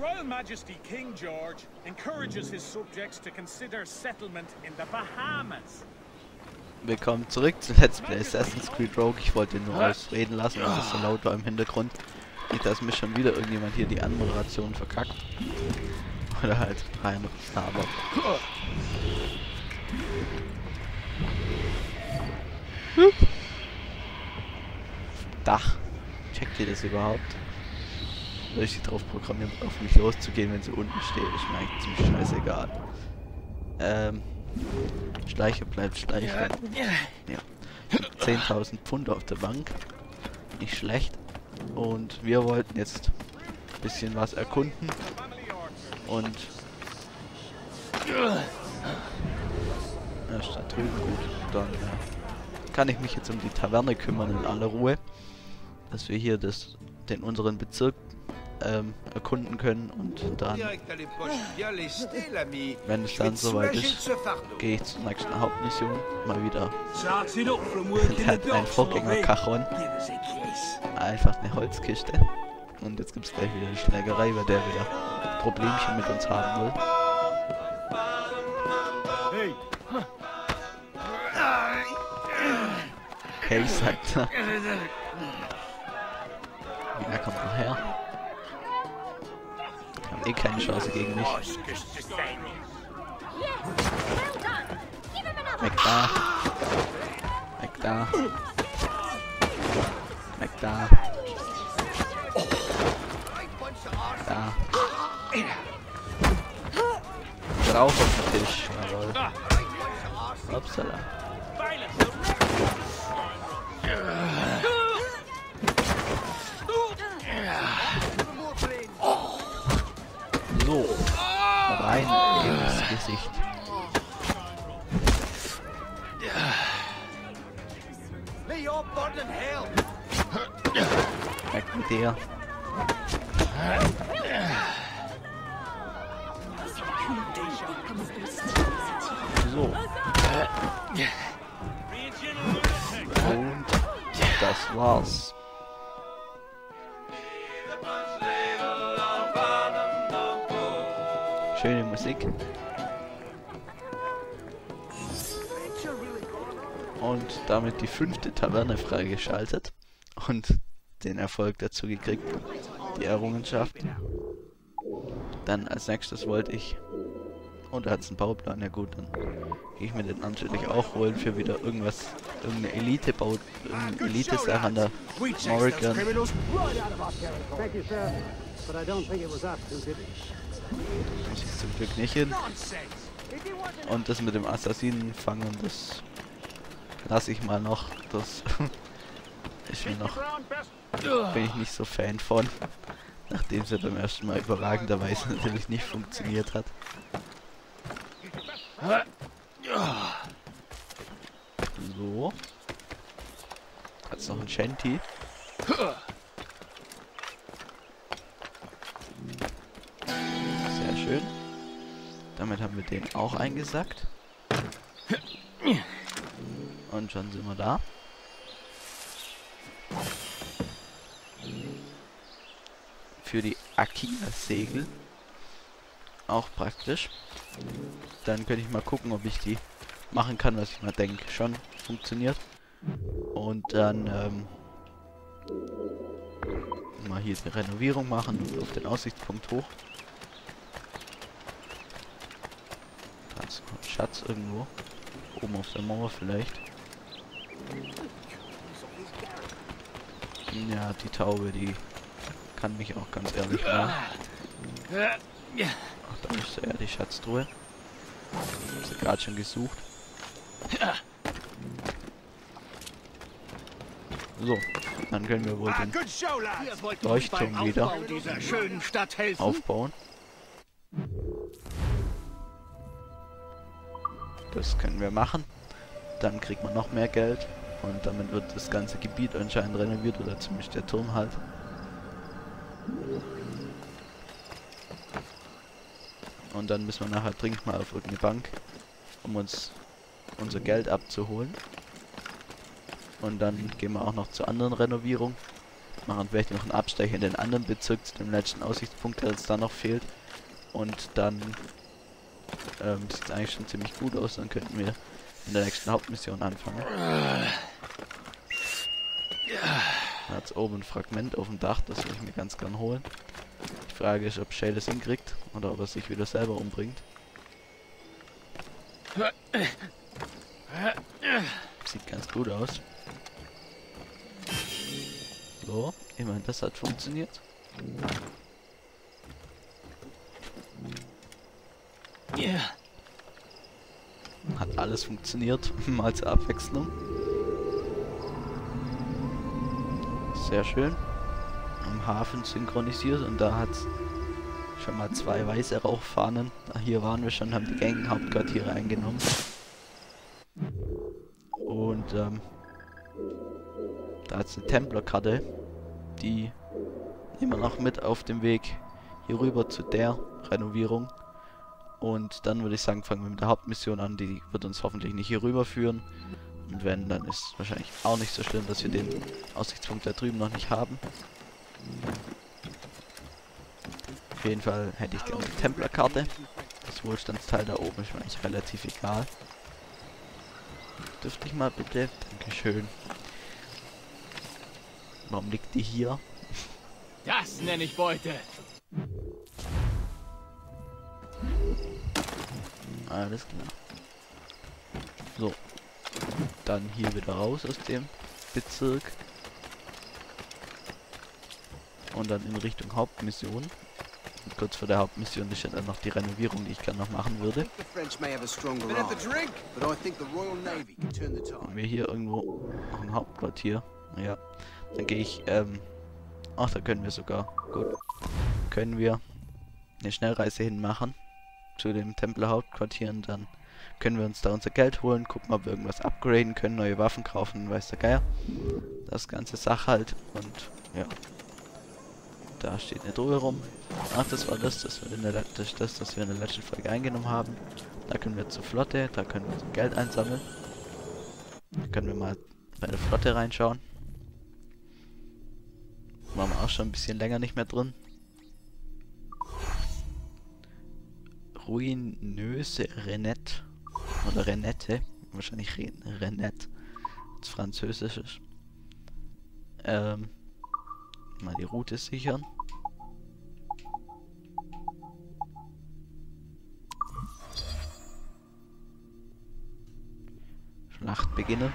Royal Majesty King George encourages his subjects to consider settlement in the Bahamas. Willkommen zurück zu Let's Play Assassin's Creed Rogue. Ich wollte ihn nur ausreden lassen, weil es so laut war im Hintergrund. Nicht, dass mir schon wieder irgendjemand hier die Anmoderation verkackt. Oder halt rein labert. Dach. Checkt ihr das überhaupt? Soll ich sie drauf programmieren, auf mich loszugehen, wenn sie unten steht? Ist mir eigentlich ziemlich scheißegal. Schleicher bleibt Schleicher. Ja. 10.000 Pfund auf der Bank. Nicht schlecht. Und wir wollten jetzt ein bisschen was erkunden. Und erst da drüben gut. Dann kann ich mich jetzt um die Taverne kümmern in aller Ruhe. Dass wir hier den unseren Bezirk erkunden können und dann, wenn es dann soweit ist, gehe ich zur nächsten Hauptmission mal wieder. Der hat einen Vorgänger Cajon, einfach eine Holzkiste, und jetzt gibt es gleich wieder eine Schlägerei, bei der wieder Problemchen mit uns haben will. Hey, sagt er. Ja, kommt noch her. Haben eh keine Chance gegen mich. Weg da. Weg da. Weg da. Da. Drauf auf den Tisch. Jawohl. Upsala. So, rein ins Gesicht. Weg mit dir. So. Und das war's. Schöne Musik. Und damit die 5. Taverne freigeschaltet und den Erfolg dazu gekriegt, die Errungenschaft. Dann als nächstes wollte ich, und da hat es einen Bauplan, ja gut, dann gehe ich mir den natürlich auch holen für wieder irgendeine Elite-Sache an der Morrigan. Muss ich zum Glück nicht hin. Und das mit dem Assassinen fangen, das lasse ich mal noch. Das ist mir noch, bin ich nicht so Fan von, nachdem es ja beim ersten Mal überragenderweise natürlich nicht funktioniert hat. So. Hat's noch ein Shanty. Sehr schön. Damit haben wir den auch eingesackt. Und schon sind wir da. Für die Akina-Segel. Auch praktisch. Dann könnte ich mal gucken, ob ich die machen kann, was ich mal denke. Schon funktioniert. Und dann mal hier die Renovierung machen und auf den Aussichtspunkt hoch. Da ist noch ein Schatz irgendwo. Oben auf der Mauer vielleicht. Ja, die Taube, die kann mich auch ganz ehrlich machen. Ach, da ist ja die Schatztruhe. Hab sie gerade schon gesucht. So, dann können wir wohl den Leuchtturm wieder aufbauen. Das können wir machen. Dann kriegt man noch mehr Geld. Und damit wird das ganze Gebiet anscheinend renoviert, oder zumindest der Turm halt. Und dann müssen wir nachher dringend mal auf irgendeine Bank, um uns unser Geld abzuholen. Und dann gehen wir auch noch zur anderen Renovierung. machen vielleicht noch einen Abstecher in den anderen Bezirk zu dem letzten Aussichtspunkt, der uns da noch fehlt. Und dann sieht es eigentlich schon ziemlich gut aus. Dann könnten wir in der nächsten Hauptmission anfangen. Da hat es oben ein Fragment auf dem Dach, das will ich mir ganz gern holen. Die Frage ist, ob Shay das hinkriegt oder ob er sich wieder selber umbringt. Sieht ganz gut aus. So, ich meine, das hat funktioniert. Hat alles funktioniert, mal zur Abwechslung. Sehr schön. Am Hafen synchronisiert und da hat es schon mal 2 weiße Rauchfahnen. Hier waren wir schon, haben die Gang-Hauptquartiere eingenommen. Und da hat es eine Templerkarte, die immer noch mit auf dem Weg hier rüber zu der Renovierung. Und dann würde ich sagen, fangen wir mit der Hauptmission an. Die wird uns hoffentlich nicht hier rüber führen. Und wenn, dann ist es wahrscheinlich auch nicht so schlimm, dass wir den Aussichtspunkt da drüben noch nicht haben. Auf jeden Fall hätte ich gerne eine Templerkarte. Das Wohlstandsteil da oben ist mir eigentlich relativ egal. Dürfte ich mal bitte? Dankeschön. Warum liegt die hier? Das nenne ich Beute. Alles klar. So. Dann hier wieder raus aus dem Bezirk. Und dann in Richtung Hauptmission. Und kurz vor der Hauptmission ist ja dann noch die Renovierung, die ich gerne noch machen würde. Haben wir hier irgendwo noch ein Hauptquartier? Ja. Dann gehe ich, ach, da können wir sogar. Gut. Können wir eine Schnellreise hinmachen zu dem Templer-Hauptquartier und dann können wir uns da unser Geld holen, gucken, ob wir irgendwas upgraden können, neue Waffen kaufen, weiß der Geier. Das ganze Sache halt und ja. Da steht eine Truhe rum. Ach, das war das wir in der letzten Folge eingenommen haben. Da können wir zur Flotte, da können wir unser Geld einsammeln. Da können wir mal bei der Flotte reinschauen. Waren wir auch schon ein bisschen länger nicht mehr drin. Ruinöse Renette. Oder Renette. Wahrscheinlich Renette. Das Französisch ist. Mal die Route sichern. Schlacht beginnen.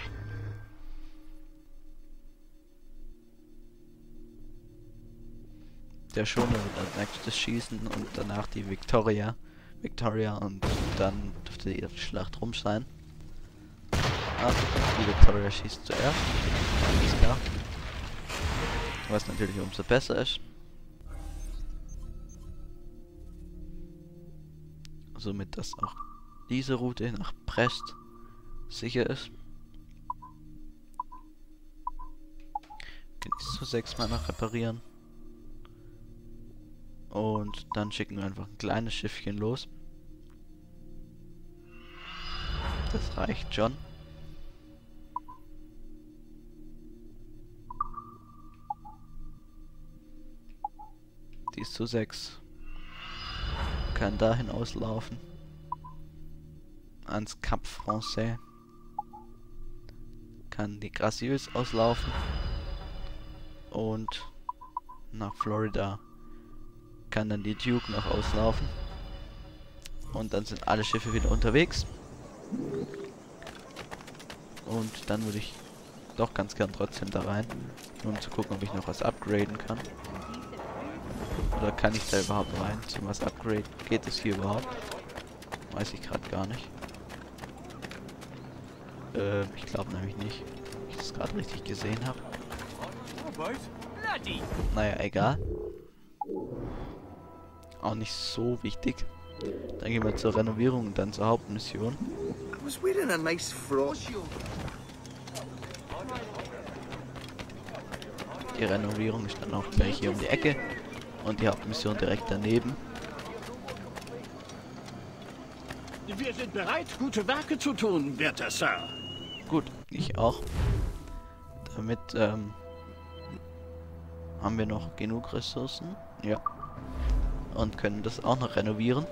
Der Schoner wird als nächstes schießen und danach die Victoria und dann dürfte die Schlacht rum sein. Ah, die Victoria schießt zuerst. Alles klar. Was natürlich umso besser ist. Somit, dass auch diese Route nach Brest sicher ist. Kann ich so 6-mal noch reparieren. Und dann schicken wir einfach ein kleines Schiffchen los. Das reicht schon. Die ist zu 6. Kann dahin auslaufen. Ans Cap Français. Kann die Gracieuse auslaufen. Und nach Florida kann dann die Duke noch auslaufen. Und dann sind alle Schiffe wieder unterwegs. Und dann würde ich doch ganz gern trotzdem da rein, nur um zu gucken, ob ich noch was upgraden kann. Oder kann ich da überhaupt rein zum was upgraden? Geht es hier überhaupt? Weiß ich gerade gar nicht. Ich glaube nämlich nicht, ob ich das gerade richtig gesehen habe. Naja, egal. Auch nicht so wichtig. Dann gehen wir zur Renovierung und dann zur Hauptmission. Die Renovierung ist dann auch gleich hier um die Ecke und die Hauptmission direkt daneben. Wir sind bereit, gute Werke zu tun, werter Sir. Gut, ich auch. Damit haben wir noch genug Ressourcen. Ja. Und können das auch noch renovieren.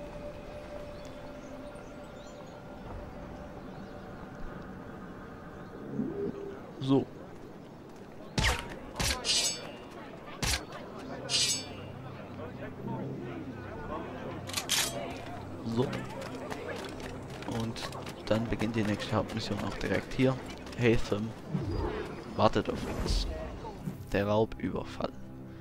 So. So. Und dann beginnt die nächste Hauptmission auch direkt hier. Haytham wartet auf uns. Der Raubüberfall.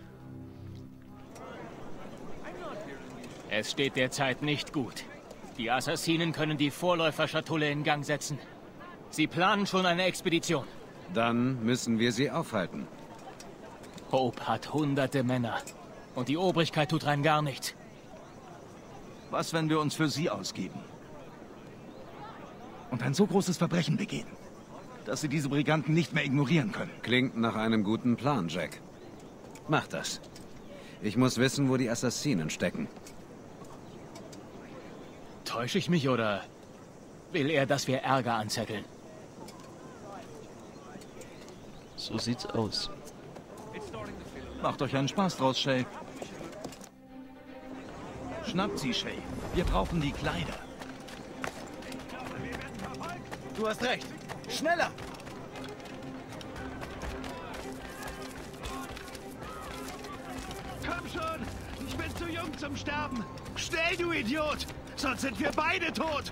Es steht derzeit nicht gut. Die Assassinen können die Vorläuferschatulle in Gang setzen. Sie planen schon eine Expedition. Dann müssen wir sie aufhalten. Hope hat hunderte Männer. Und die Obrigkeit tut rein gar nichts. Was, wenn wir uns für sie ausgeben? Und ein so großes Verbrechen begehen, dass sie diese Briganten nicht mehr ignorieren können. Klingt nach einem guten Plan, Jack. Mach das. Ich muss wissen, wo die Assassinen stecken. Täusche ich mich oder will er, dass wir Ärger anzetteln? So sieht's aus. Macht euch einen Spaß draus, Shay. Schnappt sie, Shay. Wir brauchen die Kleider. Du hast recht. Schneller! Komm schon! Ich bin zu jung zum Sterben! Schnell, du Idiot! Sonst sind wir beide tot!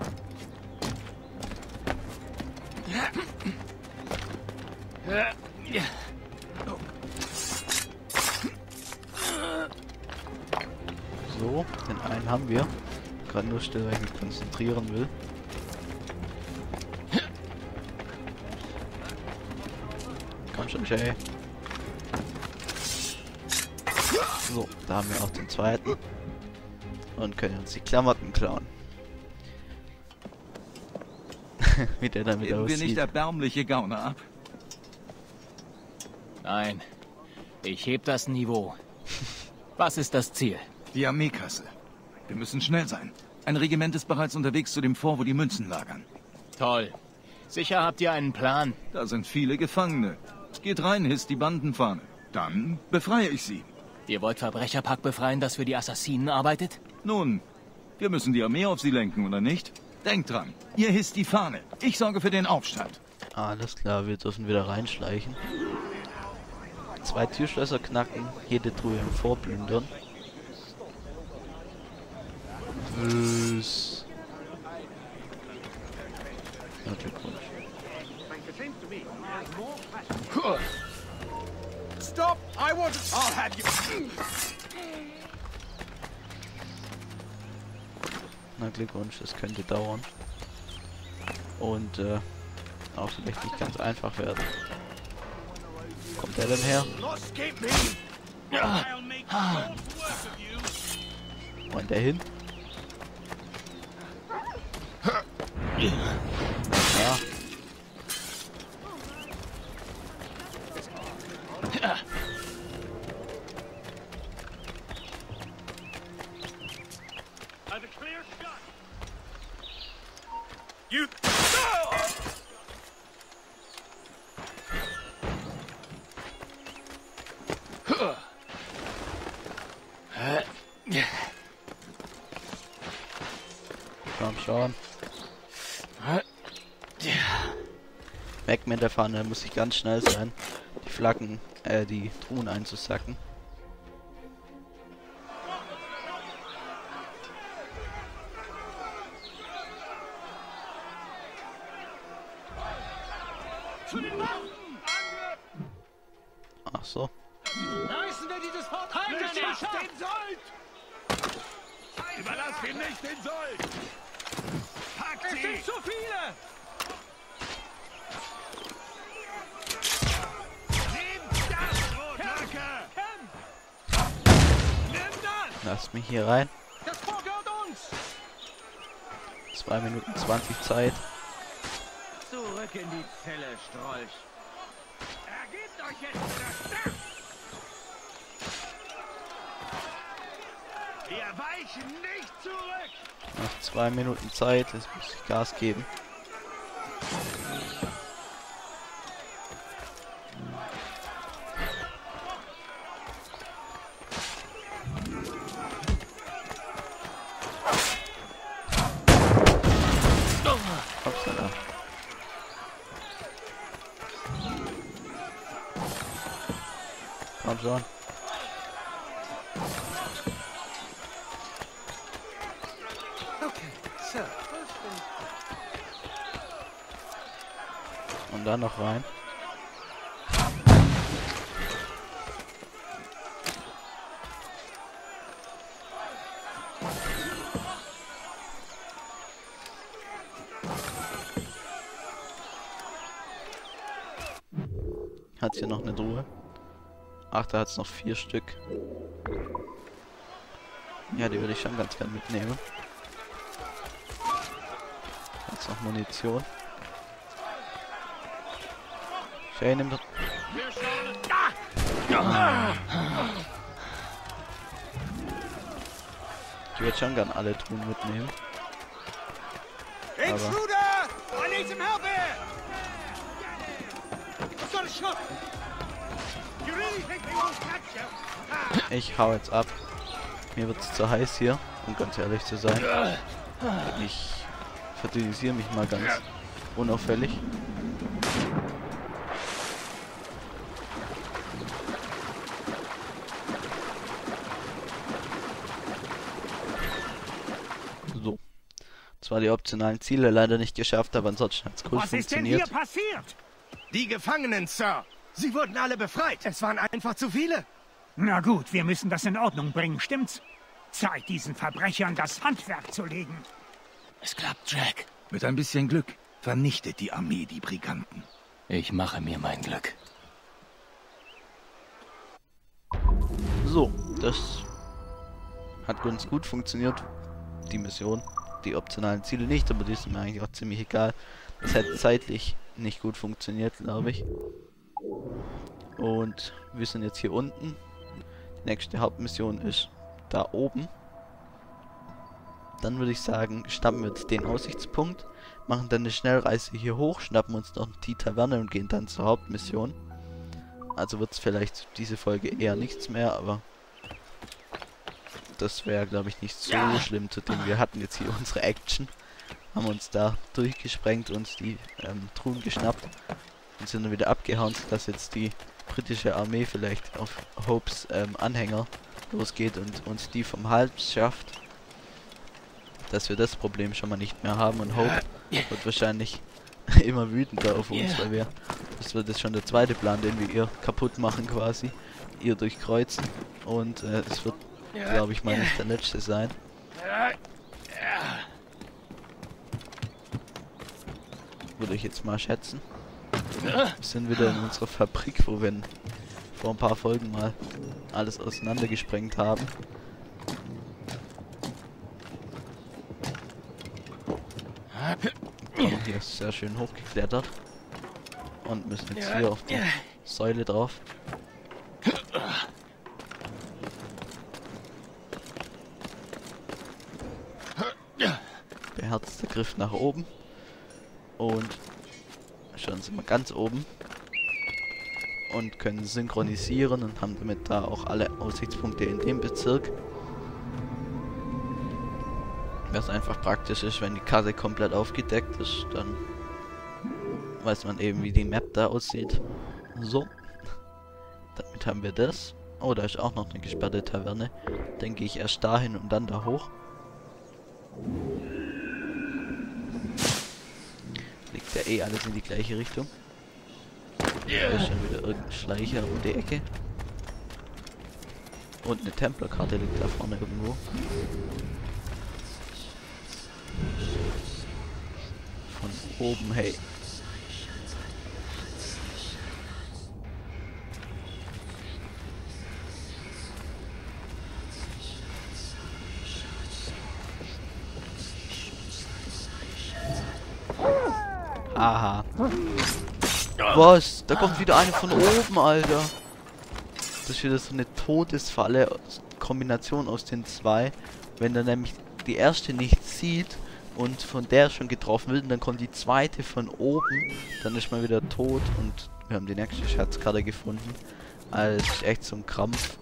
So, den einen haben wir. Gerade nur still, weil ich mich konzentrieren will. Komm schon, Jay. So, da haben wir auch den zweiten. Und können uns die Klamotten klauen. Wie der damit Geben wir aussieht. nicht erbärmliche Gauner ab? Nein. Ich heb das Niveau. Was ist das Ziel? Die Armeekasse. Wir müssen schnell sein. Ein Regiment ist bereits unterwegs zu dem Fort, wo die Münzen lagern. Toll. Sicher habt ihr einen Plan. Da sind viele Gefangene. Geht rein, hisst die Bandenfahne. Dann befreie ich sie. Ihr wollt Verbrecherpack befreien, das für die Assassinen arbeitet? Nun, wir müssen die Armee auf sie lenken, oder nicht? Denkt dran, ihr hisst die Fahne. Ich sorge für den Aufstand. Alles klar, wir dürfen wieder reinschleichen. 2 Türschlösser knacken, jede Truhe im Fort plündern. Was? Na, Glückwunsch. Stop! I want to... I'll have you... Na, Glückwunsch, das könnte dauern. Und, auch vielleicht nicht ganz einfach werden. Wo kommt der denn her? Los, gib mir! I'll make short work of you! Wo ist der hin? Ja. I've a clear shot! You... Komm schon. Weg mit der Pfanne, muss ich ganz schnell sein. Die Flaggen, die Truhen einzusacken. Zu den Waffen! Ach so. Reißen wir dieses Fort ab! Haltet Nicht ihn! den Sold! Überlasst ihm nicht den Sold! Packt Es sie! sind zu viele! Nehmt das, Rotlacke! Nimm das! Lasst mich hier rein. Das Fort gehört uns! 2 Minuten 20 Zeit. Zurück in die Zelle, Strolch! Ergebt euch jetzt wieder! Wir weichen nicht zurück! Noch 2 Minuten Zeit, jetzt muss ich Gas geben. Komm schon. Und dann noch rein. Hat hier noch eine Truhe? Ach, da hat es noch 4 Stück. Ja, die würde ich schon ganz gern mitnehmen. Jetzt noch Munition. Shay, nimm das. Ich würde schon gern alle Truhen mitnehmen. Aber ich hau jetzt ab. Mir wird es zu heiß hier, um ganz ehrlich zu sein. Ich verdünnisiere mich mal ganz unauffällig. So. Zwar die optionalen Ziele leider nicht geschafft, aber ansonsten hat es gut funktioniert. Was ist denn hier passiert? Die Gefangenen, Sir. Sie wurden alle befreit. Es waren einfach zu viele. Na gut, wir müssen das in Ordnung bringen, stimmt's? Zeit, diesen Verbrechern das Handwerk zu legen. Es klappt, Jack. Mit ein bisschen Glück vernichtet die Armee die Briganten. Ich mache mir mein Glück. So, das hat ganz gut funktioniert. Die Mission, die optionalen Ziele nicht, aber die sind mir eigentlich auch ziemlich egal. Das hat zeitlich nicht gut funktioniert, glaube ich. Und wir sind jetzt hier unten. Die nächste Hauptmission ist da oben. Dann würde ich sagen, schnappen wir jetzt den Aussichtspunkt, machen dann eine Schnellreise hier hoch, schnappen uns noch die Taverne und gehen dann zur Hauptmission. Also wird es vielleicht diese Folge eher nichts mehr, aber das wäre, glaube ich, nicht so schlimm, zu dem wir hatten jetzt hier unsere Action. Haben uns da durchgesprengt, uns die Truhen geschnappt und sind dann wieder abgehauen, dass jetzt die britische Armee vielleicht auf Hopes Anhänger losgeht und uns die vom Hals schafft. Dass wir das Problem schon mal nicht mehr haben und Hope wird wahrscheinlich immer wütender auf uns, weil das wird jetzt schon der zweite Plan, den wir ihr kaputt machen quasi, ihr durchkreuzen und es wird, glaube ich, mal nicht der letzte sein. Würde ich jetzt mal schätzen. Wir sind wieder in unserer Fabrik, wo wir vor ein paar Folgen mal alles auseinandergesprengt haben. Kommen hier sehr schön hochgeklettert und müssen jetzt hier auf die Säule drauf. Beherzter Griff nach oben und schon sind wir ganz oben und können synchronisieren und haben damit da auch alle Aussichtspunkte in dem Bezirk. Was einfach praktisch ist, wenn die Karte komplett aufgedeckt ist, dann weiß man eben, wie die Map da aussieht. So, damit haben wir das. Oh, da ist auch noch eine gesperrte Taverne. Dann gehe ich erst dahin und dann da hoch. Liegt ja eh alles in die gleiche Richtung. Da ist schon wieder irgendein Schleicher um die Ecke. Und eine Templerkarte liegt da vorne irgendwo. Von oben, hey. Aha. Was? Da kommt wieder eine von oben, Alter. Das ist wieder so eine Todesfalle. Kombination aus den zwei. Wenn dann nämlich die erste nicht sieht und von der schon getroffen wird, und dann kommt die zweite von oben, dann ist man wieder tot und wir haben die nächste Schatzkarte gefunden. Also das ist echt so ein Krampf.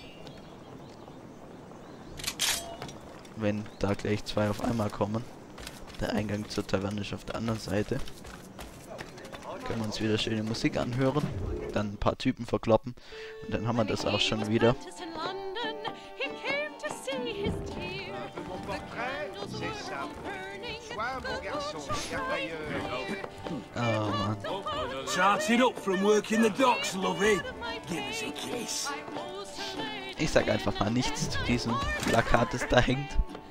Wenn da gleich zwei auf einmal kommen. Der Eingang zur Taverne ist auf der anderen Seite. Können wir uns wieder schöne Musik anhören. dann ein paar Typen verkloppen. Und dann haben wir das auch schon wieder. Oh Mann. Started up from work in the docks, lovey. Give us a kiss. Ich sag einfach mal nichts zu diesem Plakat, das da hängt.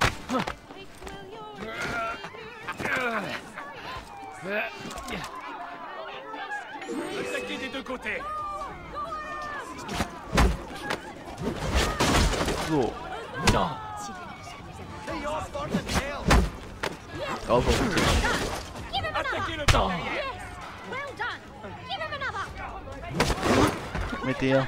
So. Drauf auf den Tisch. Mit dir.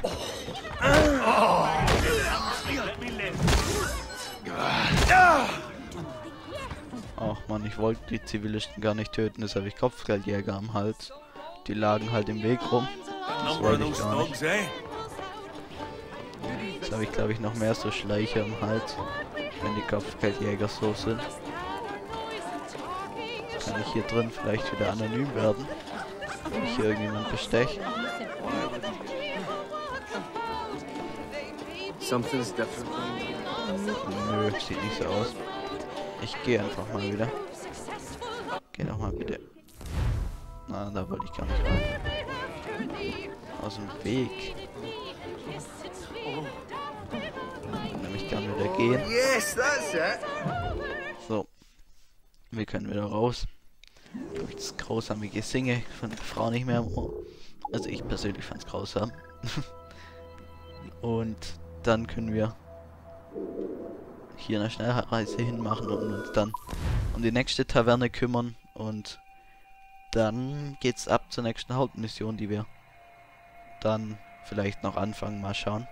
Ach man, ich wollte die Zivilisten gar nicht töten, das habe ich Kopfgeldjäger am Hals. Die lagen halt im Weg rum. Das wollte ich gar nicht. Jetzt habe ich, glaube ich, noch mehr so Schleicher am Hals, wenn die Kopfgeldjäger so sind. Kann ich hier drin vielleicht wieder anonym werden, wenn ich hier irgendjemand besteche. Nö, sieht nicht so aus. Ich gehe einfach mal wieder. Geh doch mal bitte. Na, da wollte ich gar nicht rein. Aus dem Weg. Nämlich kann wieder gehen. So. Wir können wieder raus. Durch das grausame Gesinge von der Frau nicht mehr im Ohr. Also ich persönlich fand es grausam. Und dann können wir hier eine Schnellreise hinmachen und uns dann um die nächste Taverne kümmern. Und dann geht's ab zur nächsten Hauptmission, die wir dann vielleicht noch anfangen. Mal schauen.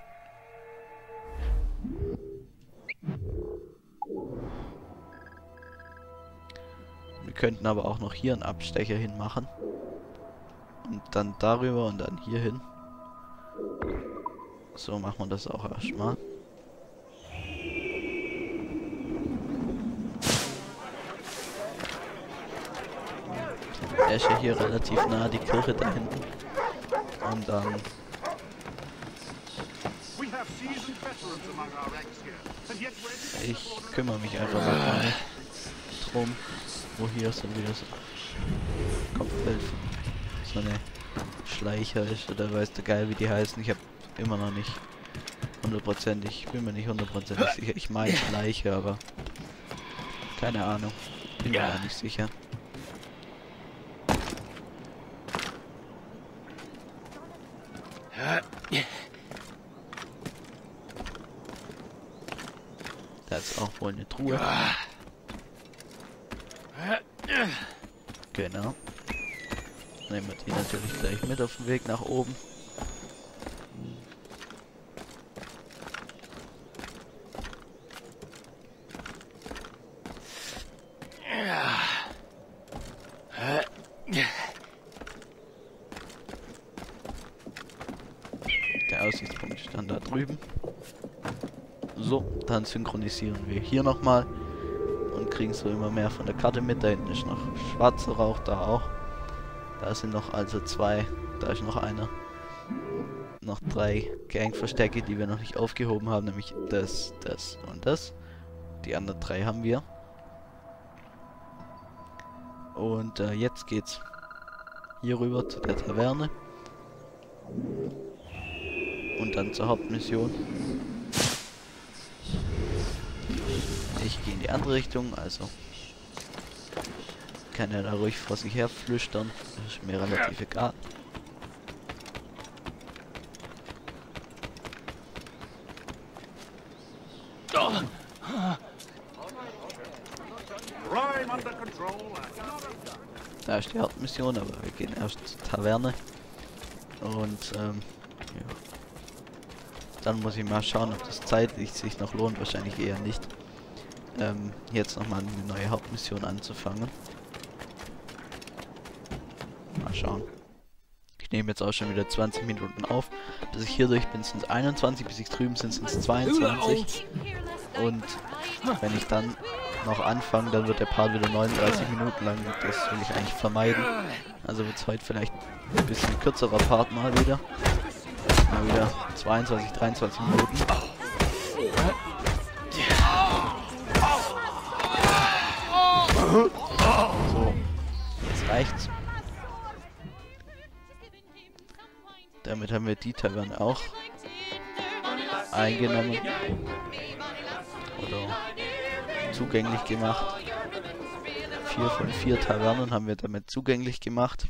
Wir könnten aber auch noch hier einen Abstecher hinmachen. Und dann darüber und dann hier hin. So machen wir das auch erstmal. Er ist ja hier relativ nah, die Kirche da hinten. Und dann... Ich kümmere mich einfach mal drum, wo hier so wieder so Kopfwelt, so eine Schleicher ist, oder weißt du geil, wie die heißen. Ich habe immer noch nicht hundertprozentig, ich bin mir nicht hundertprozentig sicher. Ich meine Schleicher, aber keine Ahnung, bin mir nicht sicher. Da ist auch wohl eine Truhe. Genau. Nehmen wir die natürlich gleich mit auf den Weg nach oben. Der Aussichtspunkt ist dann da drüben. So, dann synchronisieren wir hier nochmal und kriegen so immer mehr von der Karte mit. Da hinten ist noch schwarzer Rauch, da auch. Da sind noch also zwei, da ist noch einer. Noch 3 Gangverstärke, die wir noch nicht aufgehoben haben, nämlich das, das und das. Die anderen 3 haben wir. Und jetzt geht's hier rüber zu der Taverne. Und dann zur Hauptmission. Ich gehe in die andere Richtung, also kann er da ruhig vor sich her flüstern. Das ist mir relativ egal. Da ist die Hauptmission, aber wir gehen erst zur Taverne. Und ja. Dann muss ich mal schauen, ob das zeitlich sich noch lohnt. Wahrscheinlich eher nicht. Jetzt nochmal eine neue Hauptmission anzufangen. Mal schauen. Ich nehme jetzt auch schon wieder 20 Minuten auf. Bis ich hier durch bin, sind es 21. Bis ich drüben sind, sind es 22. Und wenn ich dann noch anfangen, dann wird der Part wieder 39 Minuten lang. Das will ich eigentlich vermeiden. Also wird es heute vielleicht ein bisschen kürzerer Part mal wieder. Mal wieder 22, 23 Minuten. So, jetzt reicht's. Damit haben wir die Taverne auch eingenommen oder zugänglich gemacht. 4 von 4 Tavernen haben wir damit zugänglich gemacht.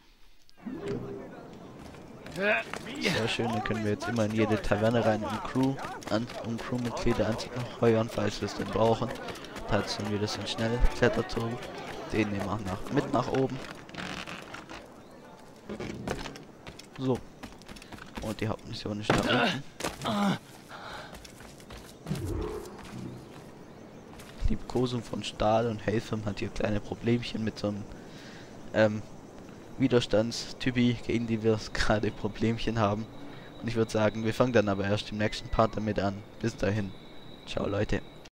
Sehr schön, dann können wir jetzt immer in jede Taverne rein, um Crewmitglieder anzuheuern, falls wir es denn brauchen. Da hat es dann wieder so einen Schnellkletterturm. Den nehmen wir mit nach oben. So. Und die Hauptmission ist da unten. Liebkosung von Stahl und Helfam hat hier kleine Problemchen mit so einem Widerstandstypi, gegen die wir gerade Problemchen haben. Und ich würde sagen, wir fangen dann aber erst im nächsten Part damit an. Bis dahin. Ciao Leute.